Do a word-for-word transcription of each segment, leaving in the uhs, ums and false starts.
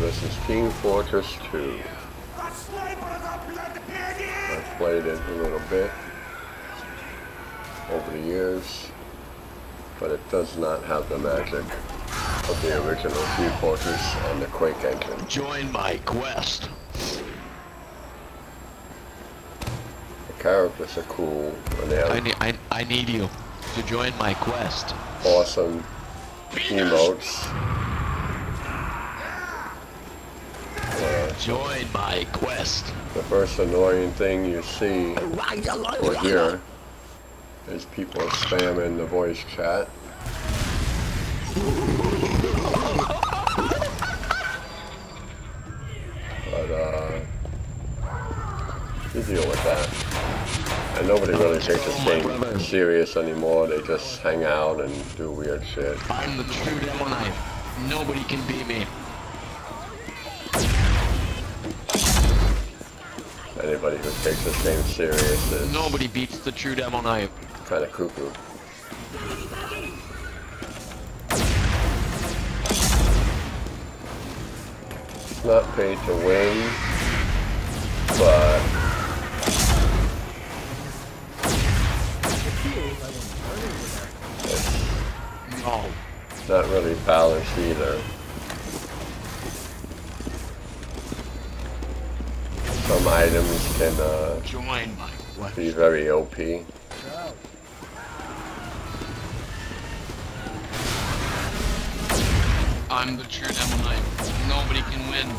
this is Team Fortress two. I've played it a little bit over the years, but it does not have the magic of the original Team Fortress and the Quake engine. Join my quest. The characters are cool, and they have I need, I, I need you to join my quest. awesome emotes. Uh, Join my quest. the first annoying thing you see or hear is people spamming the voice chat. But uh, you deal with that. And nobody really takes this game serious anymore. They just hang out and do weird shit. I'm the true Devil Knight. Nobody can beat me. Anybody who takes this game serious is Nobody beats the true Devil Knight. kind of cuckoo. It's not paid to win, but No. it's not really balanced either. Some items can uh, Join my quest. be very O P. I'm the true Devil Knight. Nobody can win.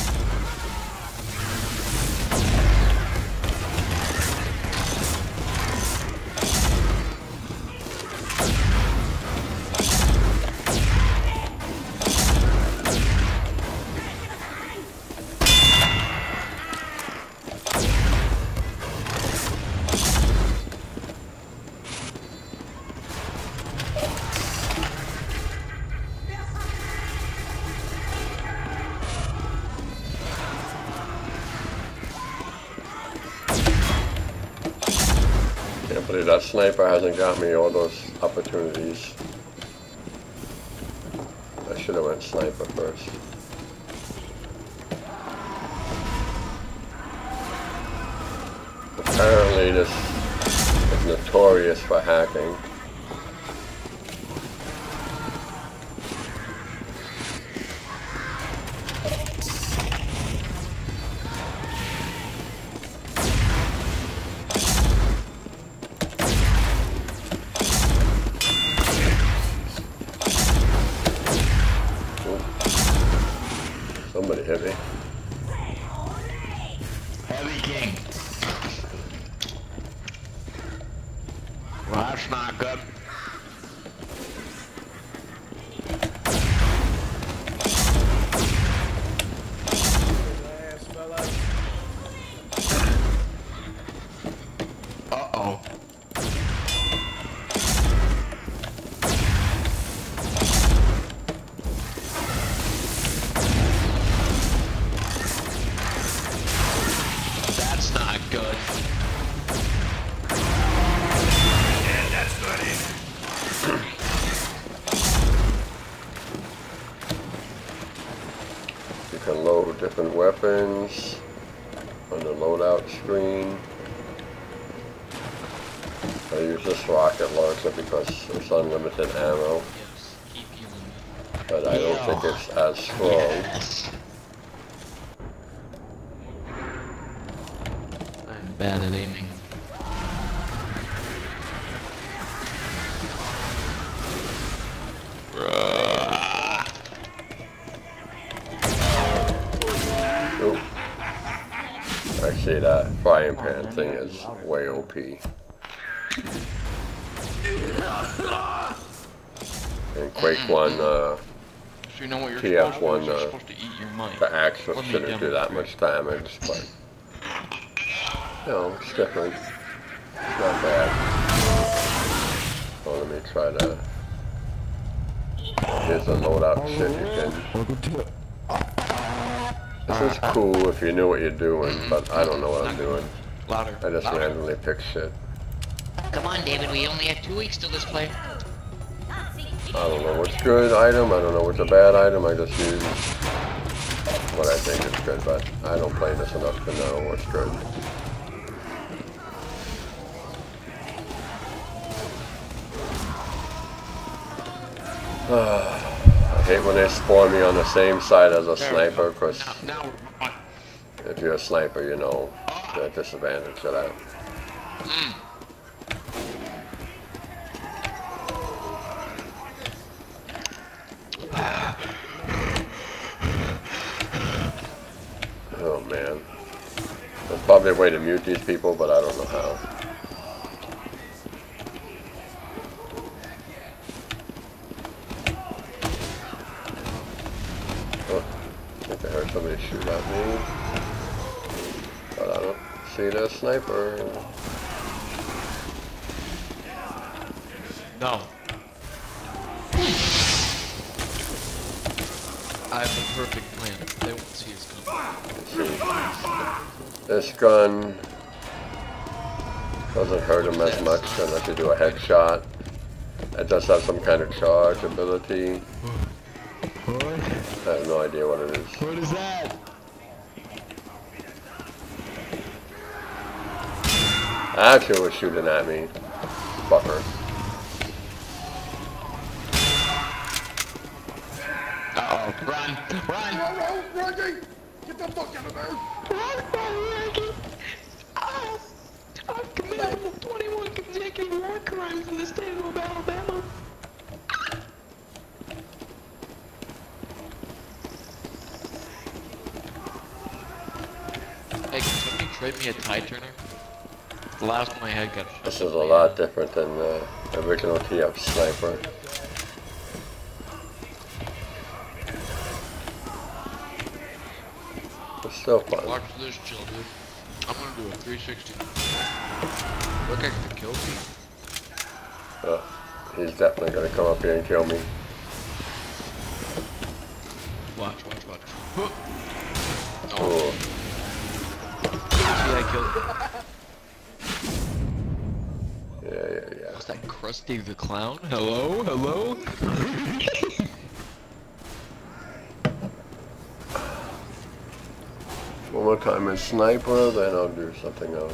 Can't believe that sniper hasn't got me all those opportunities. I should have went sniper first. Apparently this is notorious for hacking. Somebody hit me. Heavy King. Well, that's not good. Uh-oh. That's not good. Yeah, that's good. You can load different weapons on the loadout screen. I use this rocket launcher because it's unlimited ammo, Yes, keep healing me. but I don't think it's as strong. Yes. I'm bad at aiming. Oop. Actually, that frying pan thing is way O P. And Quake one, uh, So you know what you're T F supposed one, to do? You're uh, supposed to eat your mind. the axe Let me shouldn't do that much damage, but you know, it's different. It's not bad. So let me try to. Here's the loadout shit you can. This is cool if you knew what you're doing, but I don't know what I'm doing. Louder. I just Louder. randomly pick shit. Come on, David, we only have two weeks till this play. I don't know what's good item, I don't know what's a bad item, I just use what I think is good, but I don't play this enough to know what's good. I hate when they spawn me on the same side as a sniper, because if you're a sniper, you know the disadvantage of that. Mm. Oh man. There's probably a way to mute these people, but I don't know how. Oh, I think I heard somebody shoot at me. But I don't see the sniper. No. I have a perfect plan. They won't see us coming. This gun doesn't hurt him as much unless you do a headshot. It does have some kind of charge ability. What? I have no idea what it is. What is that? Actually, it was shooting at me. Fucker. Uh oh, run! Run! Reggie! Get the fuck out of there! Run, Reggie! Oh, I've committed twenty-one consecutive war crimes in the state of Alabama. Hey, can somebody trade me a tie turner? The last one I had got shot. This is a lot different than the original T F sniper. It's still fun. Watch this, chill, dude. I'm gonna do a three sixty. Look, I can kill me. Uh, he's definitely gonna come up here and kill me. Watch, watch, watch. Oh. Oh. See, I killed him. Yeah, yeah, yeah. Was that Krusty the Clown? Hello? Hello? One more time in sniper, then I'll do something else.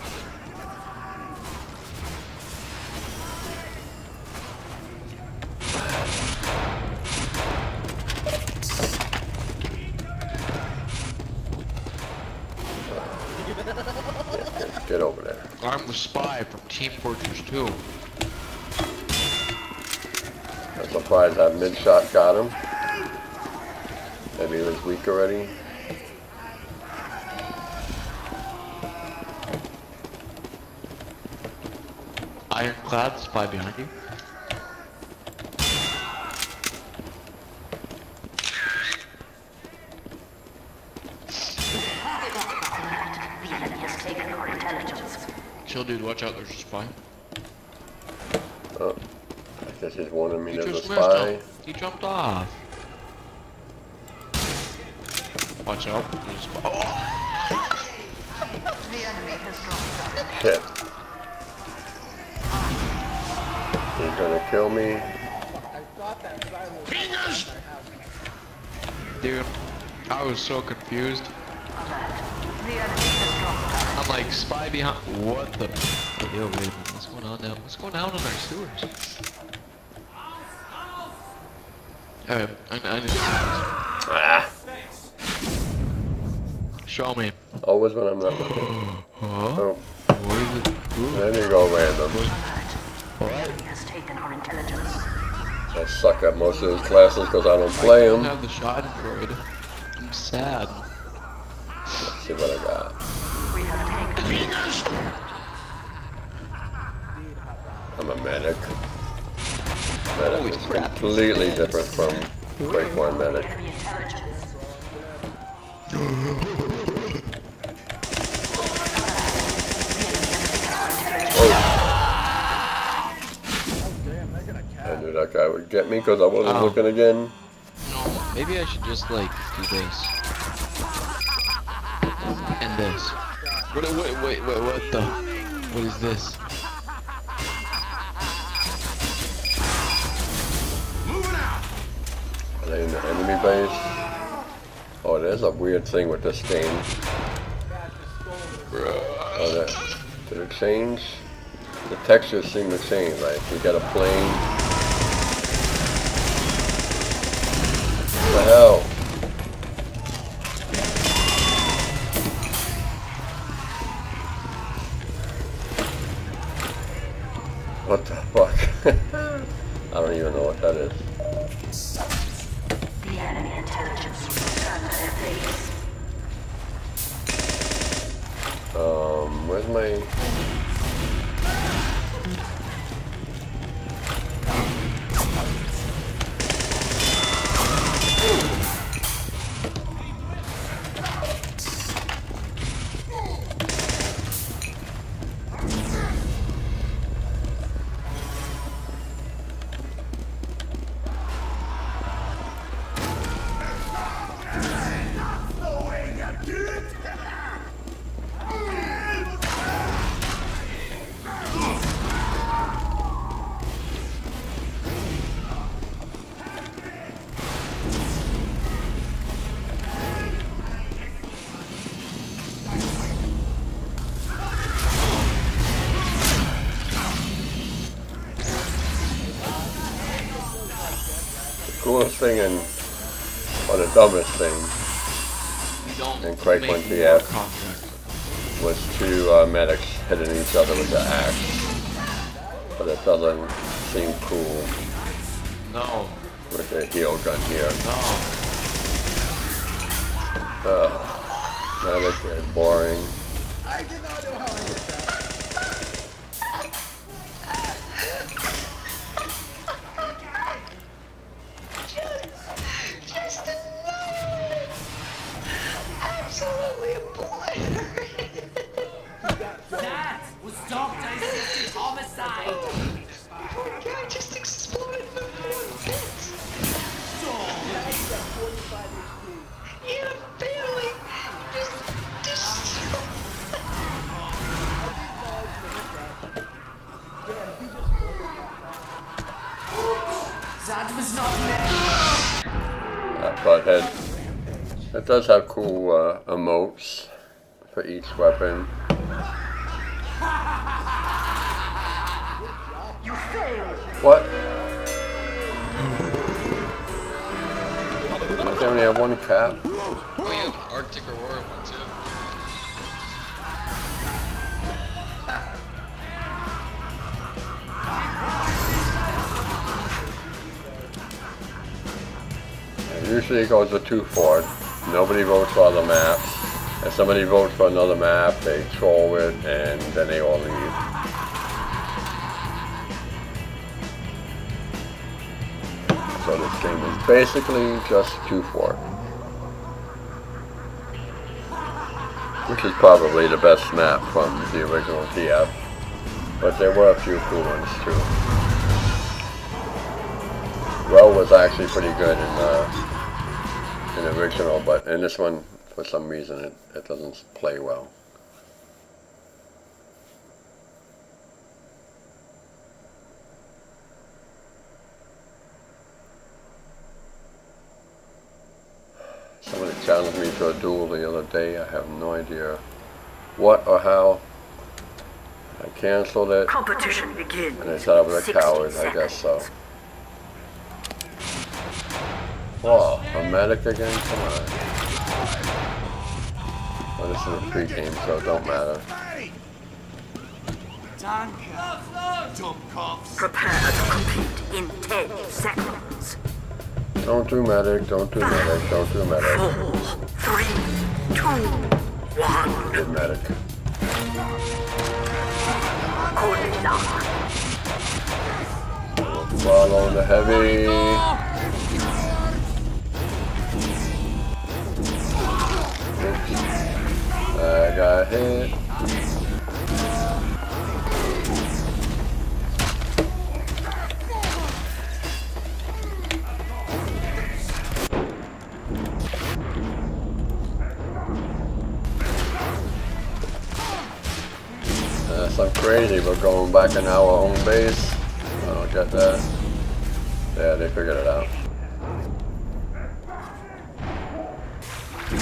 Get, get over there. I'm the spy from Team Fortress two. I'm surprised that mid-shot got him. Maybe he was weak already. Ironclad, spy behind you. Chill, dude, watch out, there's a spy. Oh, I guess he's warning me He there's a just missed spy. him. He jumped off. Watch out, there's a spy. Oh! Shit. He's gonna kill me. Dude, I was so confused. I'm like, spy behind. What the? Yo, wait a minute. What's going on now? What's going on in our sewers? Alright, I, I need to see Ah. this. Show me. Always when I'm not looking. Huh? Oh, What is it? Ooh. there you go, random. What? I suck at most of those classes because I don't play I don't them. have the shot droid. I'm sad. Let's see what I got. I'm a medic. Medic Holy is crap. completely different from Break One medic. Oh. I knew that guy would get me because I wasn't Oh. looking again. No, maybe I should just like do this. And this. What, wait, wait, wait, what the? What is this? Are they in the enemy base? Oh, So there's a weird thing with this game. Oh, that, did it change? The textures seem to change. Like we got a plane. What the hell? What the fuck? I don't even know what that is. The enemy intelligence returned to their base. Um, where's my... coolest thing and, or the dumbest thing in Quake one T F was two uh, medics hitting each other with the axe, but it doesn't seem cool No. with the heal gun here. No. Uh, medic is boring. I did not know how I did that. Just another absolutely obliterated. That was Doctor Assisted Homicide! Poor guy just exploded in one bit. Yeah, barely. Just, just. That was not meant. That butthead. It does have cool uh, emotes for each weapon. You failed. What? Don't they only have one cap? Oh, you have Arctic Aurora one too. Usually it goes to two four. Nobody votes for other maps. If somebody votes for another map, they troll it and then they all leave. So this game is basically just two four. Which is probably the best map from the original T F. But there were a few cool ones too. Well was actually pretty good in the in the original, but in this one, for some reason, it, it doesn't play well. Somebody challenged me to a duel the other day. I have no idea what or how. I canceled it, Competition begins. and they said I was a coward. I guess so. Whoa, a medic again? Come on. Well, this is a pre-game, so it don't matter. Prepare to compete in ten seconds. Don't do medic, don't do medic, don't do medic. Four, three, two, one. Good medic. Good luck. Follow the heavy. I got hit. That's so crazy, we're going back in our own base. I don't get that. Yeah, they figured it out.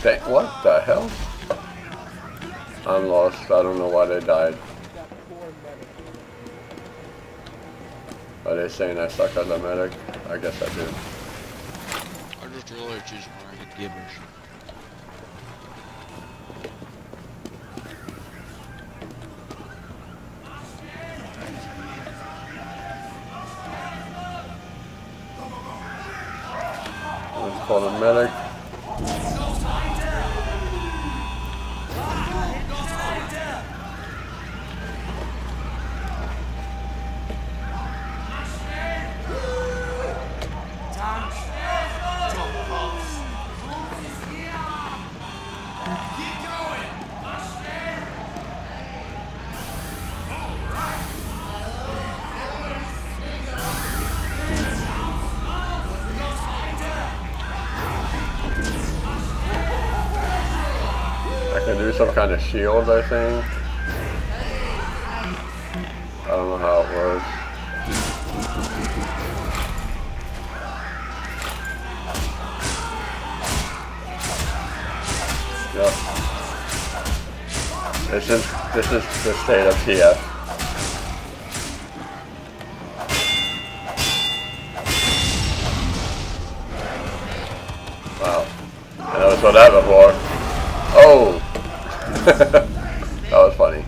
Dang, what the hell? I'm lost. I don't know why they died. Are they saying I suck as a medic? I guess I do. I just realized she's wearing a gibbers. Let's call a medic. I can do some kind of shield, I think. I don't know how it works. Yep. This is this is the state of T F. Wow. I never saw that before. Oh! That was funny.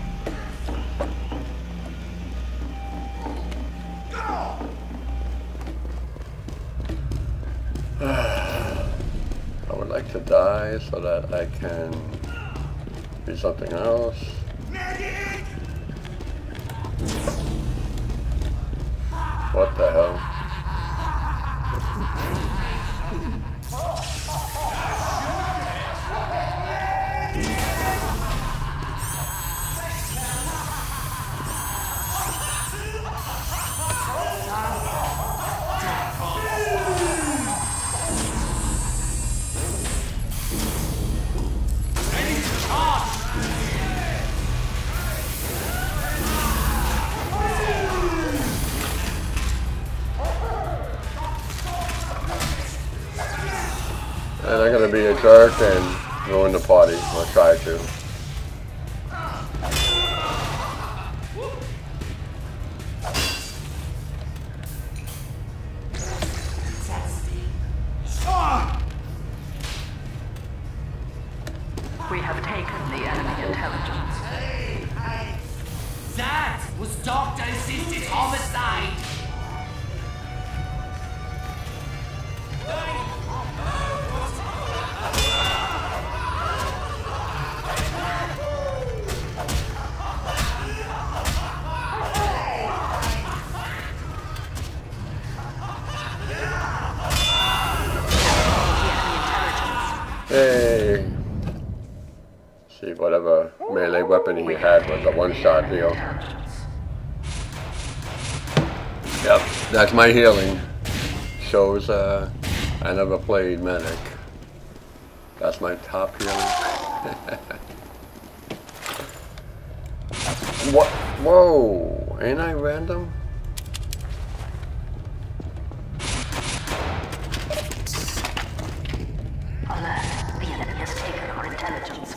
I would like to die so that I can do something else. What the hell? And I'm gonna be a jerk and ruin the party, or try to. We have taken the enemy intelligence. That was doctor-assisted homicide. Hey! See, whatever melee weapon he had was a one-shot deal. Yep, that's my healing. Shows uh, I never played medic. That's my top healing. What? Whoa! Ain't I random? Alert, the enemy has taken our intelligence.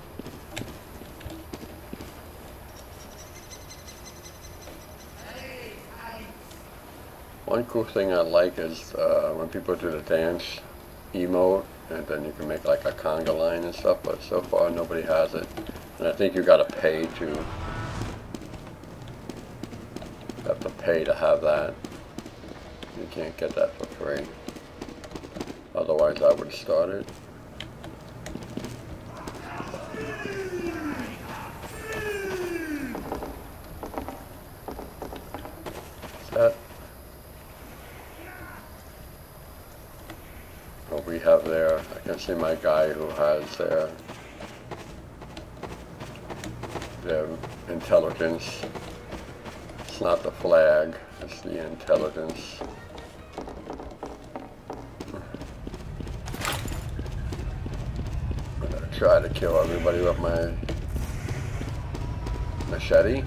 One cool thing I like is uh, when people do the dance emote, and then you can make like a conga line and stuff, but so far nobody has it. And I think you gotta pay to, you have to pay to have that. You can't get that for free. Otherwise I would start it. That. What we have there, I can see my guy who has their, their intelligence. It's not the flag, it's the intelligence. I'm gonna try to kill everybody with my machete.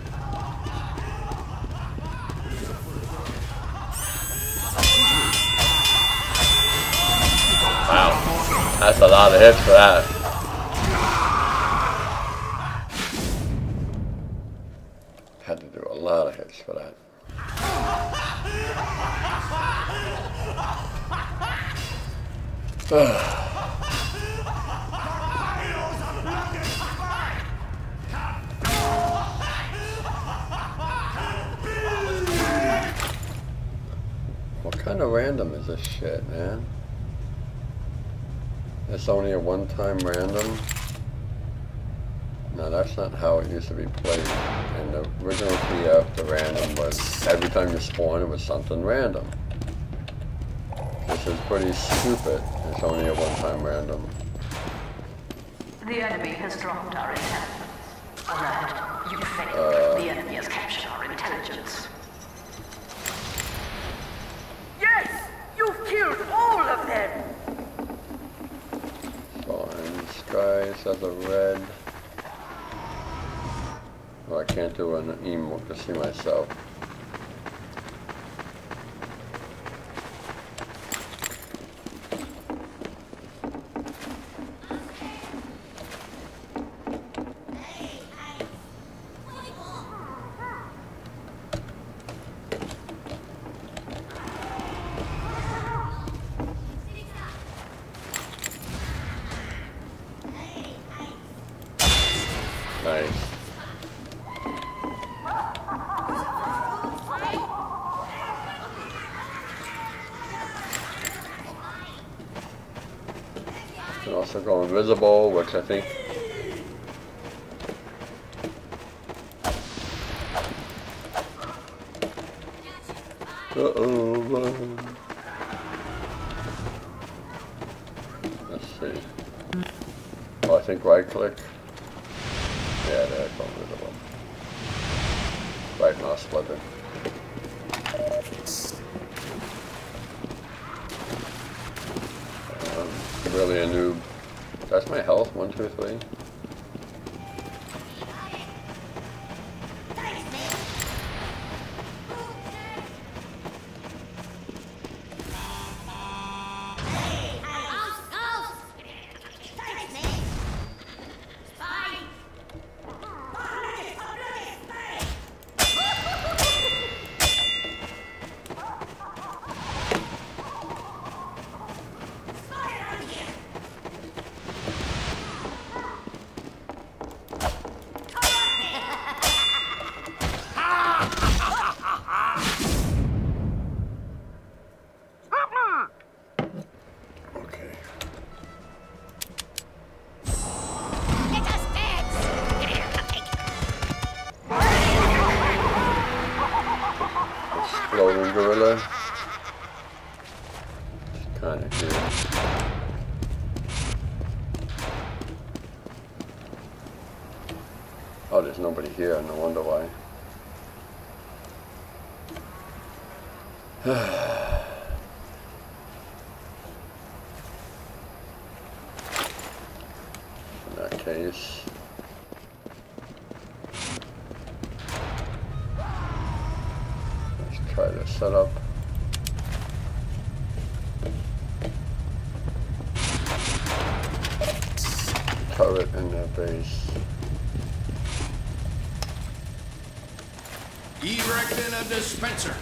Wow. That's a lot of hits for that. Had to do a lot of hits for that. What kind of random is this shit, man? It's only a one-time random? No, that's not how it used to be played. In the original P F, the random was every time you spawn, it was something random. This is pretty stupid. It's only a one-time random. The enemy has dropped our intelligence. Alert. You failed. Uh, the enemy has captured our intelligence. Yes! You've killed all of them! Fine. Sky says a red. Oh, I can't do an emote to see myself. Nice. You can also go invisible, which I think Uh-oh. Let's see. Oh, I think right click. Yeah, there, go invisible. Right mouse button. Um, really a noob. That's my health, one, two, three. Exploding gorilla. It's kinda cute. Oh, there's nobody here, no wonder why. In that case. Try to set up. Turret in their base. Erecting a dispenser.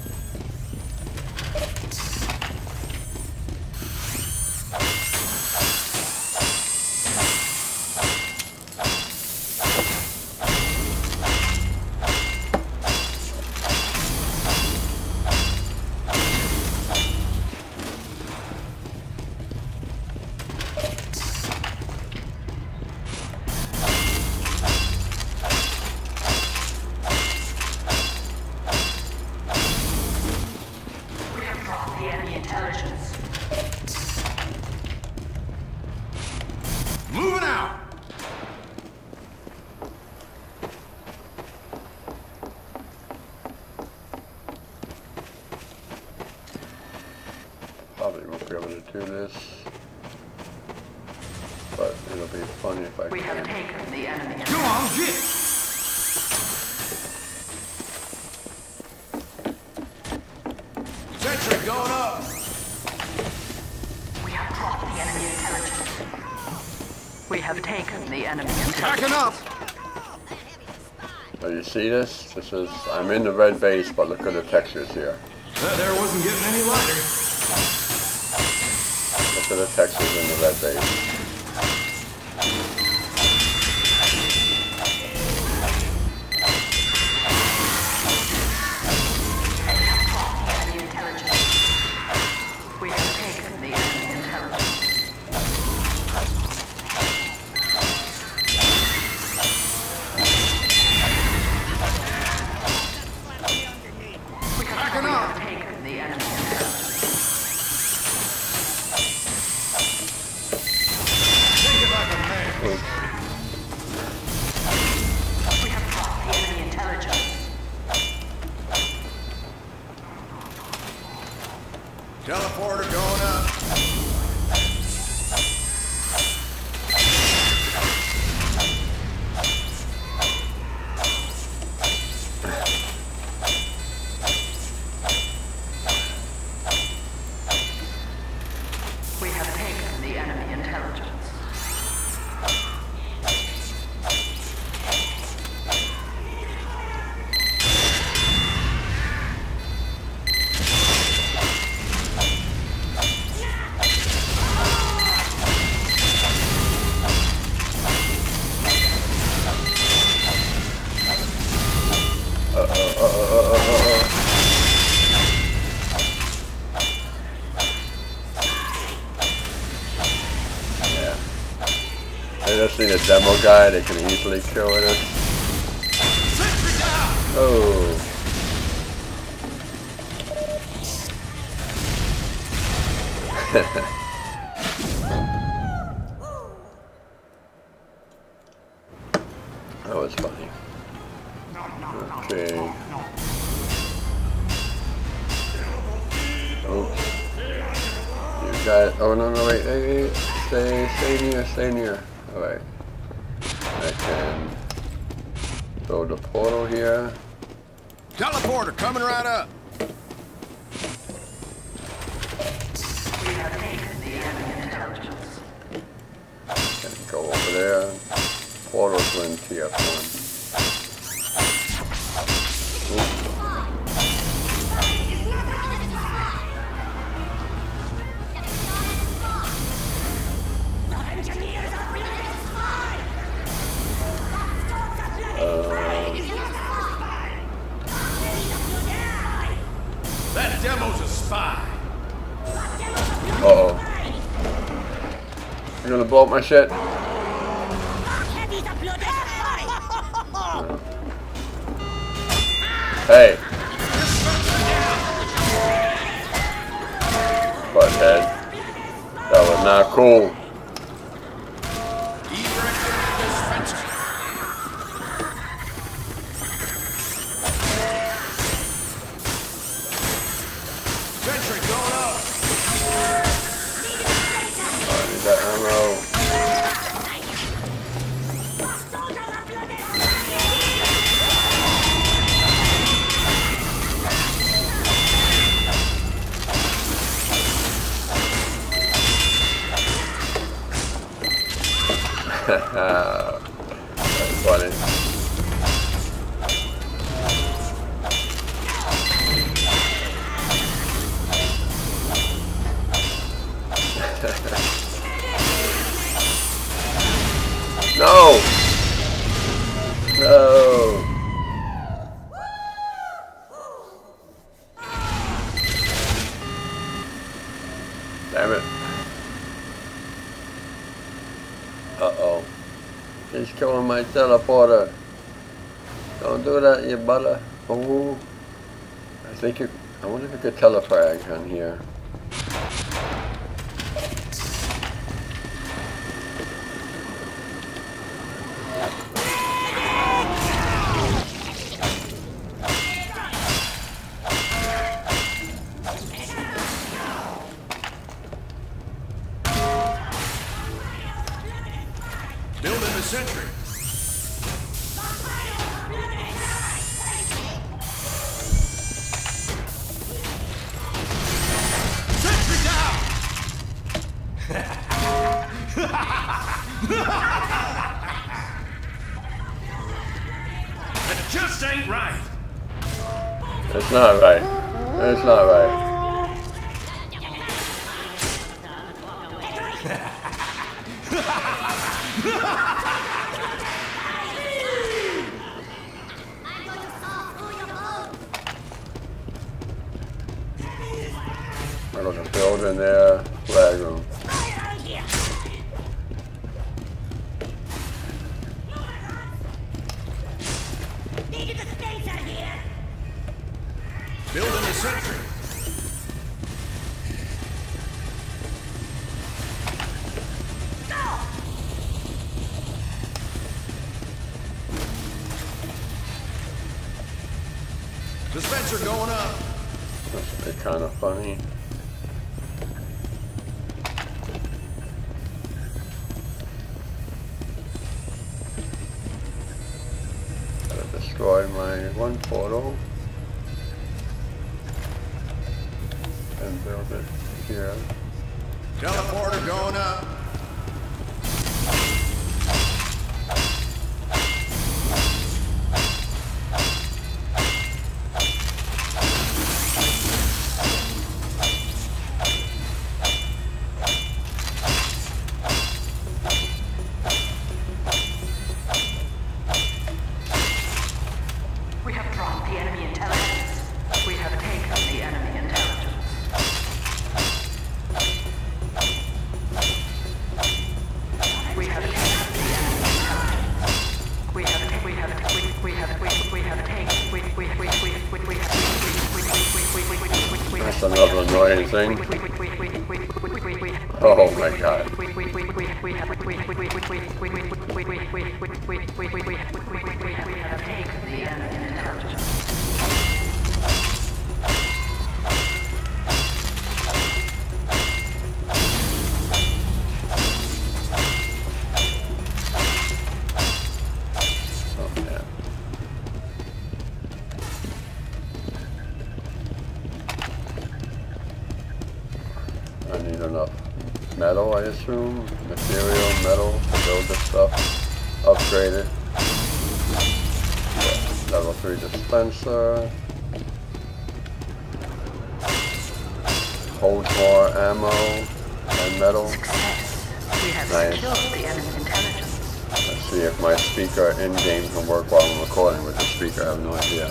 Moving out! Probably won't be able to do this, but it'll be funny if I We can. have taken the enemy. Come on, get! Sentry going up! We have dropped the enemy intelligence. We have taken the enemy intelligence. Backing up! Oh, you see this? This is, I'm in the red base, but look at the textures here. That air wasn't getting any lighter. Look at the textures in the red base. We have taken the enemy intelligence. We have taken the enemy intelligence. Think it like a man. We have brought the enemy intelligence. Teleporter going up. We have taken the enemy intelligence. They just need a demo guy they can easily kill with it. Oh. That was funny. Okay. Oops. You guys. Oh no no wait hey, hey. Stay stay near stay near. Alright. I can throw the portal here. Teleporter coming right up. We have taken the enemy intelligence. And go over there. Portal's in T F one. That demo's a spy. Uh-oh. You're gonna blow up my shit? Hey. Butthead. That was not cool. Sentry going up. I need that ammo. That's funny. No! No! Damn it. Uh-oh. He's killing my teleporter. Don't do that, you butter. Oh. I think you... I wonder if you could telefrag on here. Building the sentry. Sentry down! That just ain't right. It's not right. It's not right. We're going to build in their flag room. Building the sentry. Dispenser going up. This would be kind of funny. Gotta destroy my one portal and build it here. Teleporter going up. We have dropped the enemy intelligence. We have taken the enemy intelligence. We have taken the enemy intelligence. We have we have we we have we we have taken we we we we we we have That's another annoying thing. Oh my god. Oh man. I need enough metal, I assume. Material, metal to build this stuff. Upgrade it. Yeah, level three dispenser. Holds more ammo and metal. We have Nice. killed the enemy intelligence. Let's see if my speaker in-game can work while I'm recording with the speaker. I have no idea.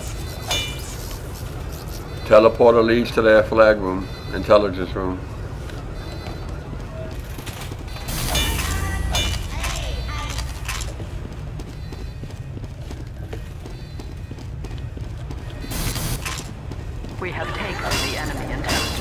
Teleporter leads to their flag room, intelligence room. We have taken the enemy intelligence.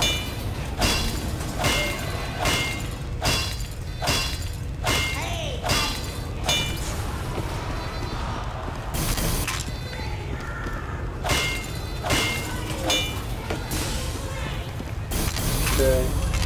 Okay.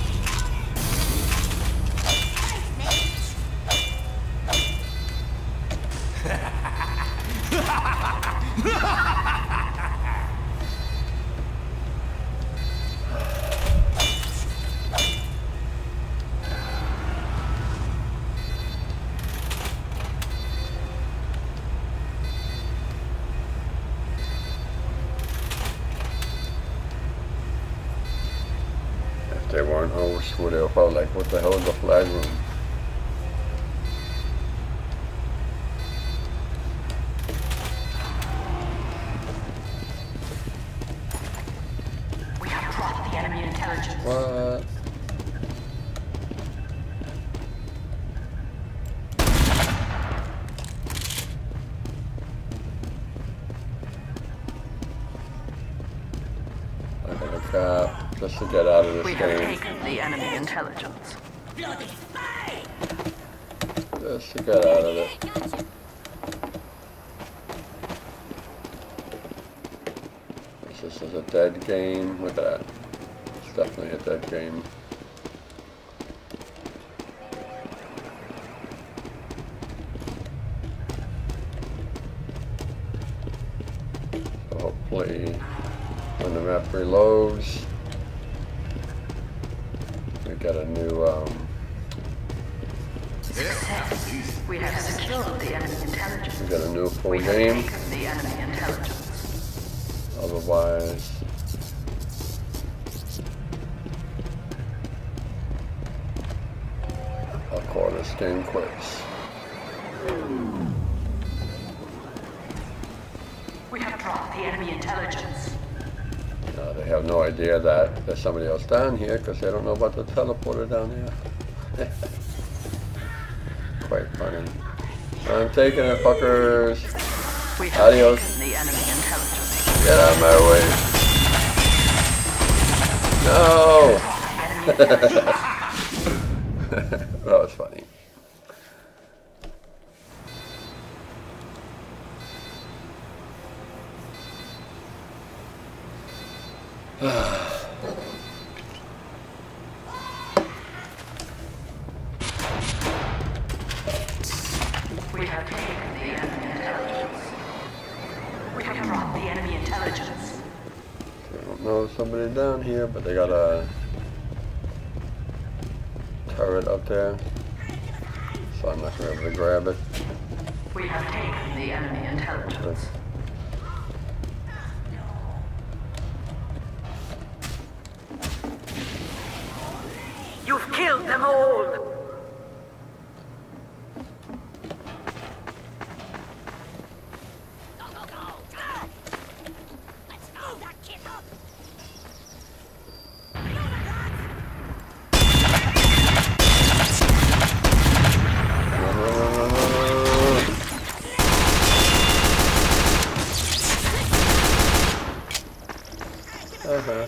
If they weren't hosts, would have felt like, what the hell is the flag room? We have dropped the enemy intelligence. What? I gotta cap just to get out of this We have game. taken the enemy intelligence. Just to get out of it. This is a dead game. Look at that. It's definitely a dead game. So hopefully when the map reloads, we get a new um, We have secured the enemy intelligence. We got a new full We have game. taken the enemy intelligence. Otherwise, I'll call this game quits. We have dropped the enemy intelligence. Uh, they have no idea that there's somebody else down here because they don't know about the teleporter down here. Quite funny. I'm taking it, fuckers. We have Adios. taken the enemy intelligence. Get out of my way. No! That was funny. We have taken the enemy intelligence. We have dropped the enemy intelligence. I don't know if somebody down here, but they got a turret up there, so I'm not gonna be able to grab it. We have taken the enemy intelligence. You've killed them all! Uh-huh.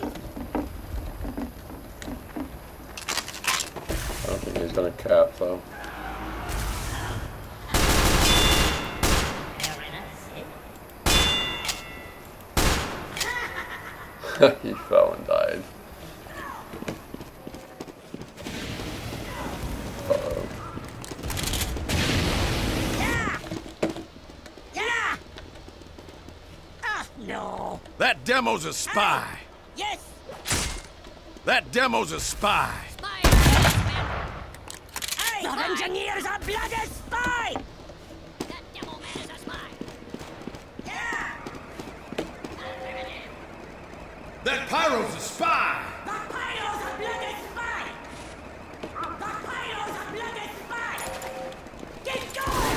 I don't think he's gonna cap though. He fell and died. Uh-oh. No. That demo's a spy. Yes. That demo's a spy. Spy. The engineer's a bloody spy. That demo man is a spy. Yeah. That pyro's a spy. The pyro's a bloody spy. The pyro's a bloody spy. Get going.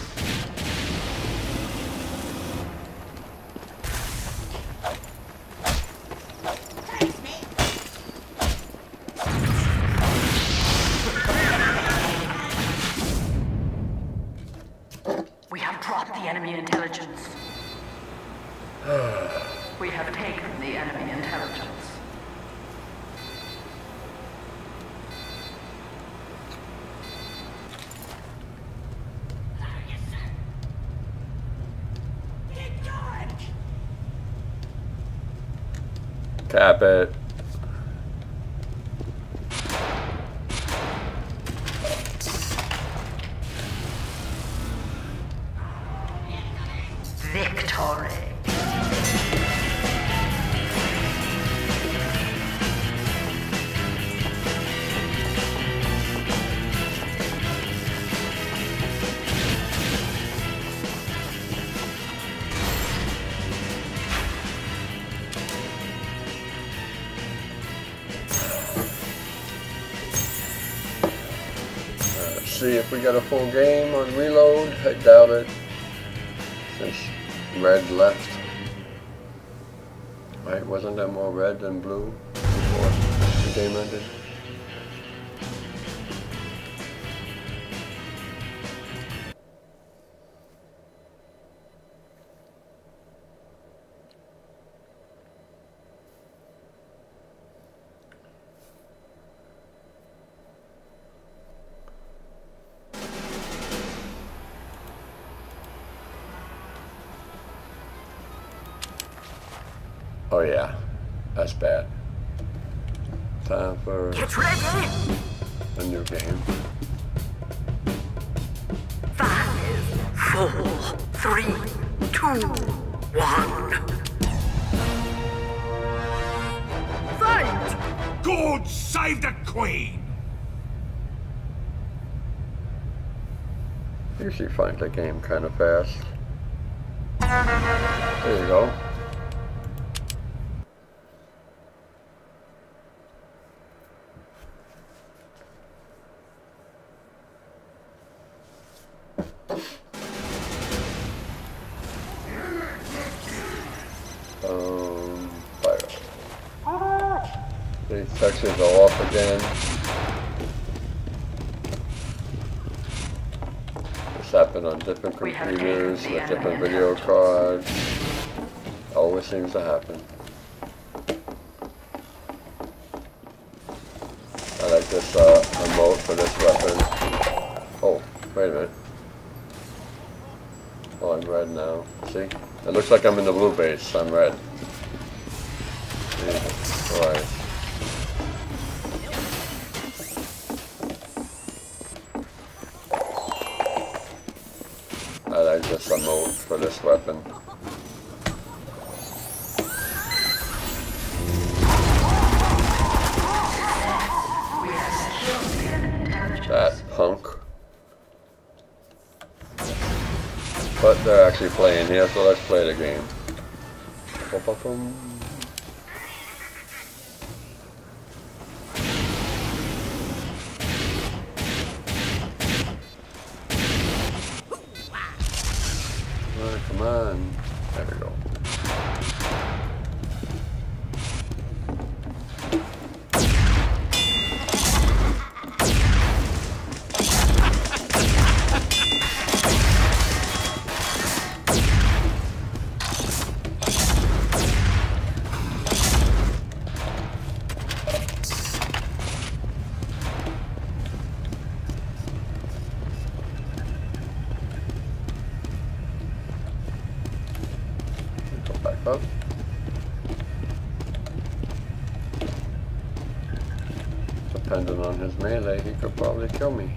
We have dropped the enemy intelligence. We have taken the enemy intelligence. Get going. Cap it. Victory. Let's see if we got a full game on reload. I doubt it. Since red left. Right, wasn't there more red than blue before the game ended? Oh yeah, that's bad. Time for Get ready! a new game. Five, four, three, two, one. Fight! God save the Queen! Usually find the game kind of fast. There you go. Um, fire. These sections are off again. This happened on different computers with different video cards. Always seems to happen. I like this uh, emote for this weapon. Oh, wait a minute. Oh, I'm red now. See? It looks like I'm in the blue base. I'm red. See? Alright. I like this emote for this weapon. That punk. But they're actually playing here, so let's play the game. Ba-ba-bum. Alright, come on. There we go. Up. Depending on his melee, he could probably kill me.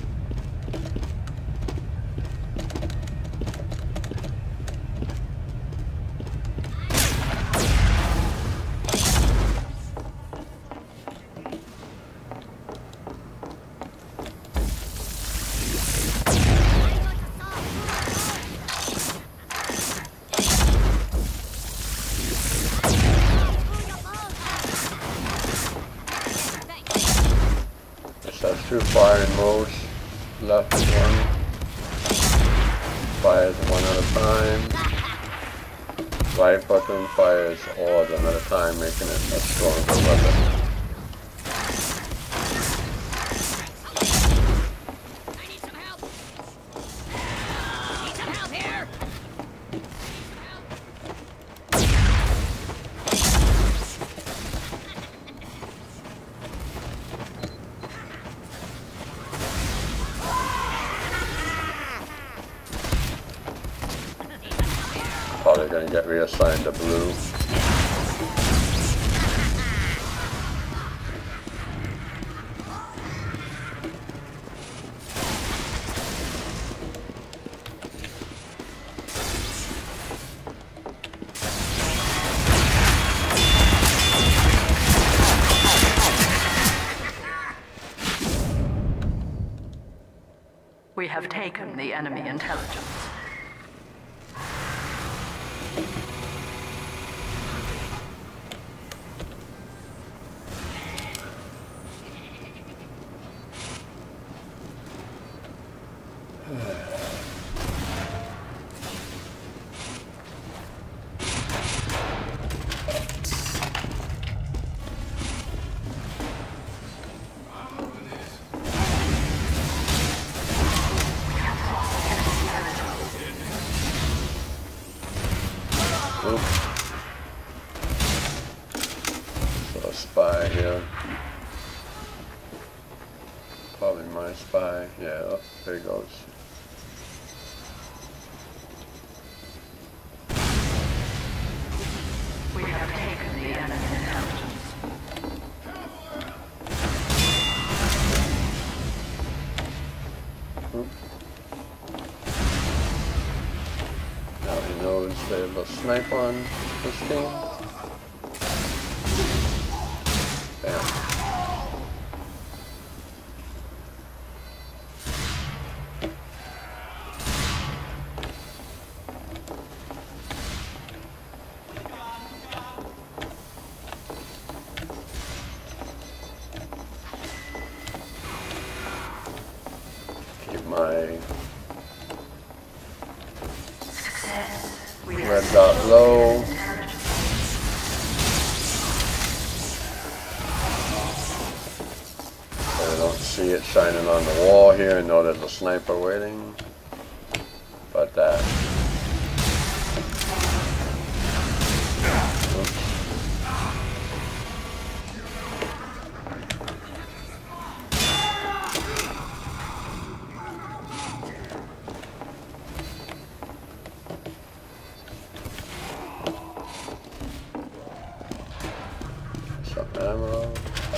Two firing modes, left one, fires one at a time, right button fires all of them at a time, making it a stronger weapon. I need some help. Need some help here. Probably gonna get reassigned to blue. We have taken the enemy intelligence. So a spy here. Probably my spy. Yeah, oh, there he goes. We have taken the enemy intelligence. Hmm. Now he knows they have a snipe on this team. Bam. Red dot low. I don't see it shining on the wall here and know there's a sniper waiting. But that. Oops. Some ammo.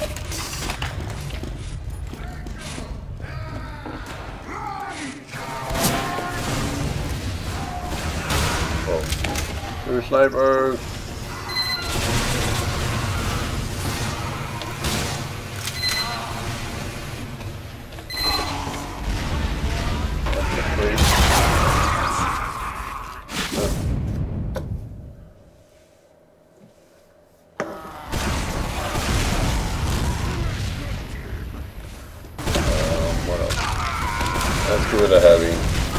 Two snipers. That's the three. Um, what else? Let's do it a heavy.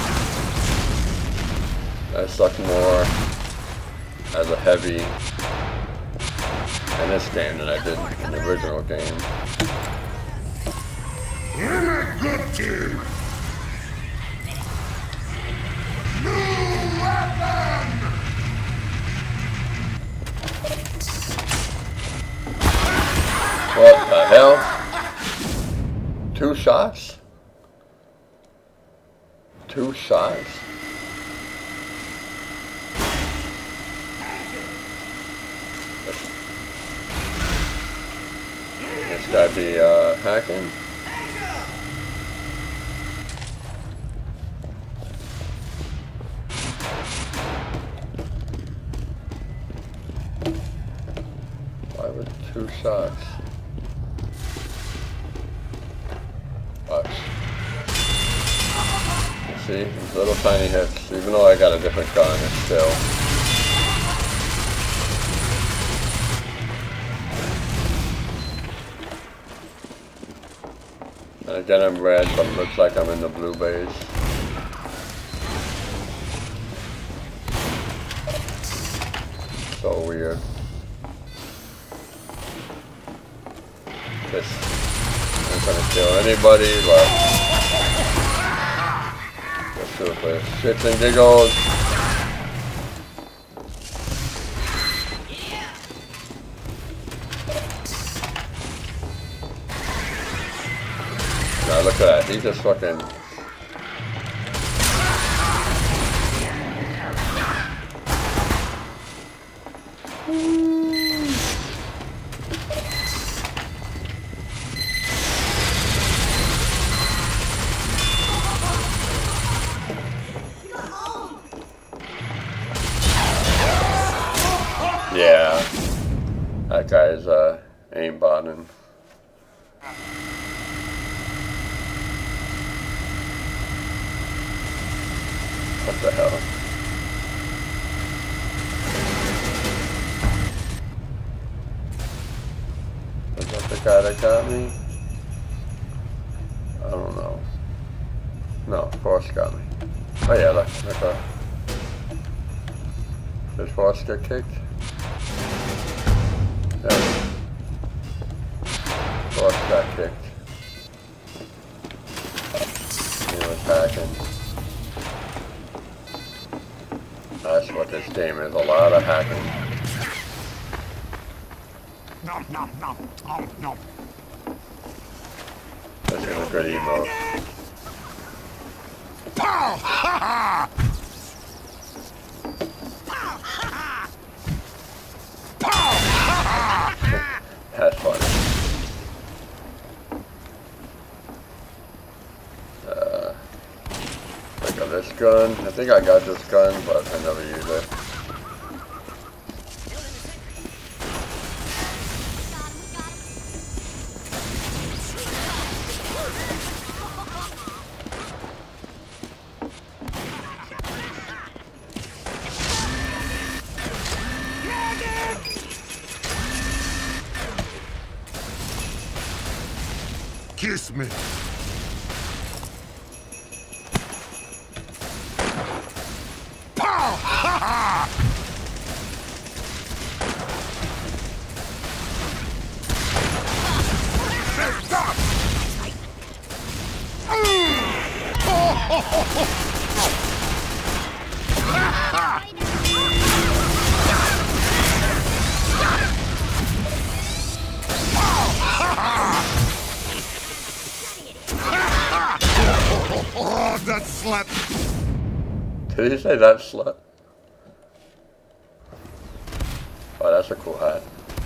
I suck more as a heavy in this game than I did in the original game. I'm a good team. New weapon. What the hell? Two shots? Two shots? This guy be uh, hacking. Why would two shots? Watch. See, these little tiny hits. Even though I got a different gun, it's still. And again, I'm red, but it looks like I'm in the blue base. So weird. This isn't gonna kill anybody, but let's do it for shits and giggles. Now look at that, he just fucking... Yeah, that guy's uh, aimbotting. What the hell? Was that the guy that got me? I don't know. No, Forrest got me. Oh yeah, look, look up. Did Forrest get kicked? Yeah. Forrest got kicked. He was hacking. That's what this game is, a lot of hacking. Nom nom nom nom nom. This is a good emote. Pow! Ha ha! Pow! Ha ha! That's funny. Uh, look at this gun. I think I got this gun, but I never use it. Kiss me. Pow! slut. Did he say that slut? Oh, that's a cool hat.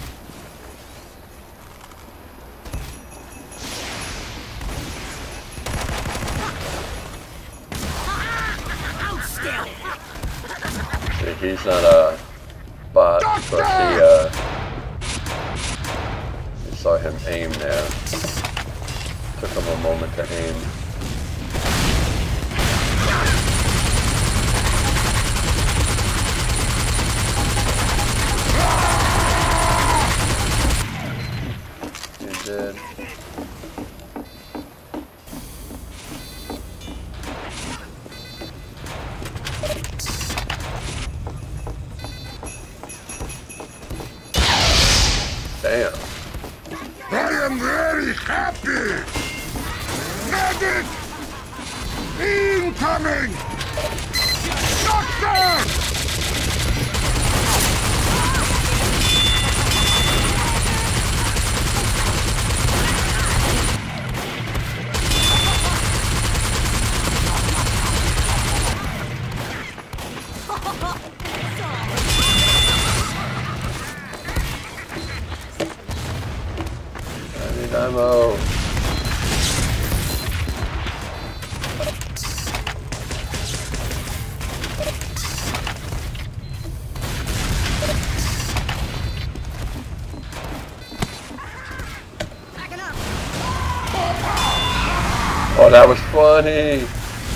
See, he's not a bot, but he, uh, you saw him aim there. Took him a moment to aim. You did. Damn. I am very happy. Medic! Incoming! Doctor! I need ammo. Oh, that was funny.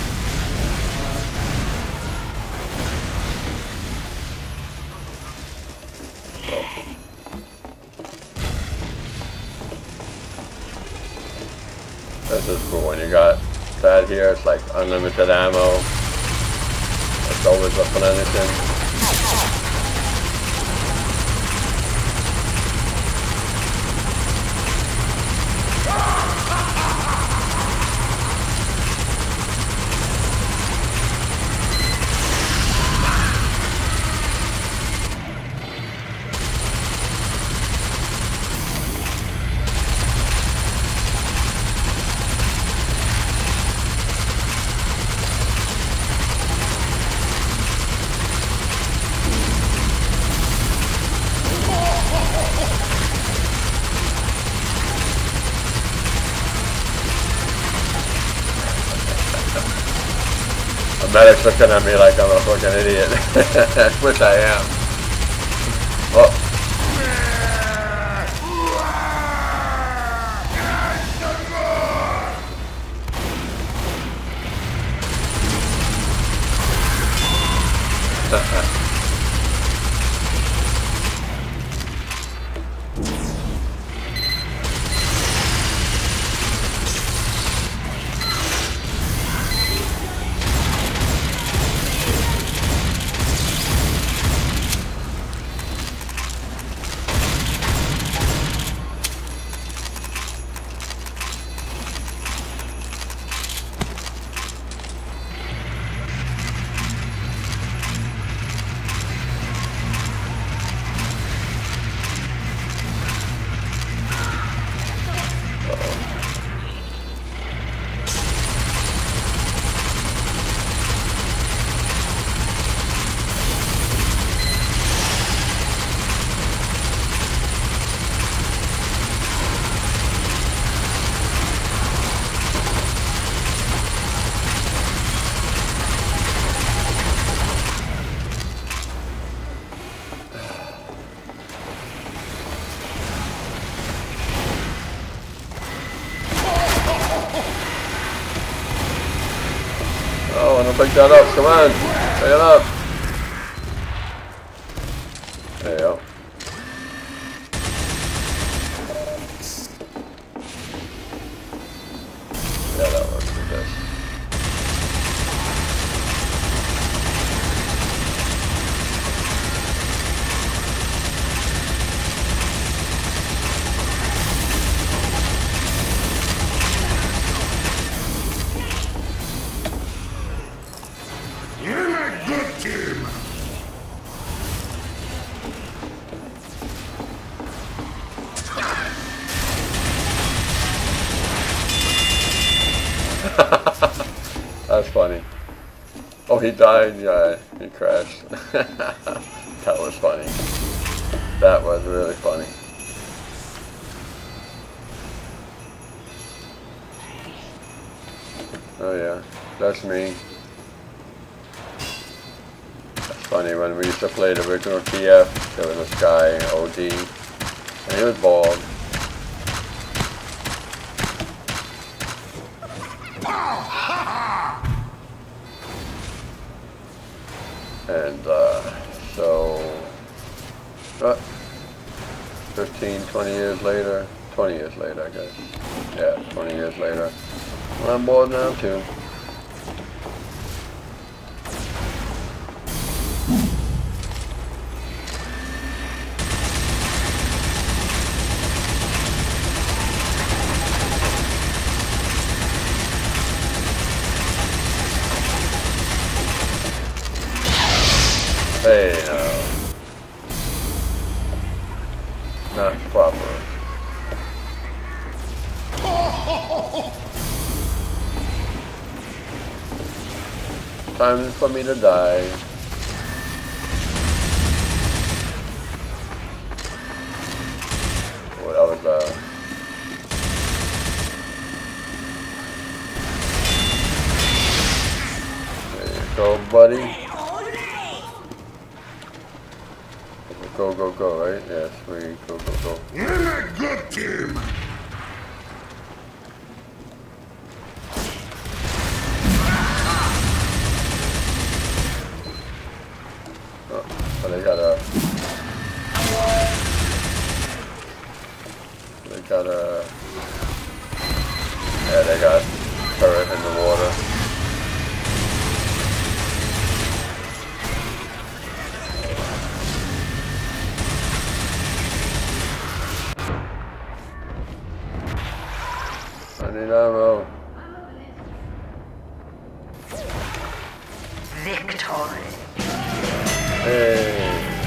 This is cool when you got that here. It's like unlimited ammo. It's always up on anything. The medic's looking at me like I'm a fucking idiot, which I am. Oh. Oh, and I'll pick that up. Come on. Pick it up. There you go. Yeah, that works with this. You're a good team. That's funny. Oh, he died? Yeah, he crashed. That was funny. That was really funny. Oh yeah, that's me. That's funny, when we used to play the original T F, there was this guy, O D, and he was bald. And uh, so, uh, fifteen, twenty years later, twenty years later I guess, yeah, twenty years later, well, I'm bored now too. Hey, no. Not proper. Time for me to die. Oh, that was uh there you go, buddy. Go, go, go, right? Yes, we go, go, go. We're a good team! Oh, but they got a... They got a... Yeah, they got turret in the water. I need ammo. Victory. Hey.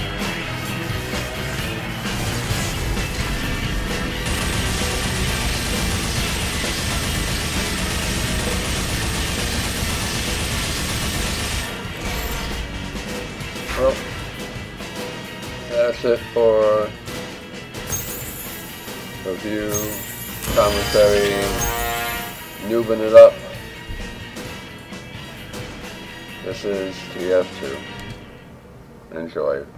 Well, that's it for review, commentary, noobing it up. This is T F two. Enjoy.